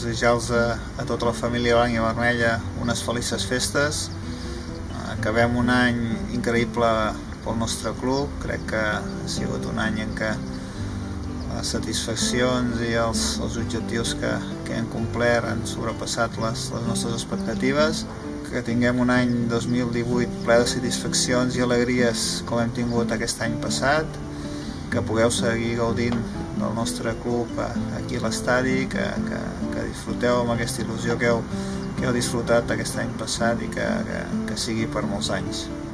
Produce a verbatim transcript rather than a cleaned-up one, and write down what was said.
desitjar-los a, a tota la família blanca i vermella unes felices festes. Acabem un any increïble pel nostre club, crec que ha sigut un any en què les satisfaccions i els, els objectius que, que hem complert han sobrepassat les, les nostres expectatives, que tinguem un any dos mil divuit ple de satisfaccions i alegries com hem tingut aquest any passat, que pugueu seguir gaudint del nostre club aquí a l'estadi, que, que, que disfruteu amb aquesta il·lusió que heu, que heu disfrutat aquest any passat i que, que, que sigui per molts anys.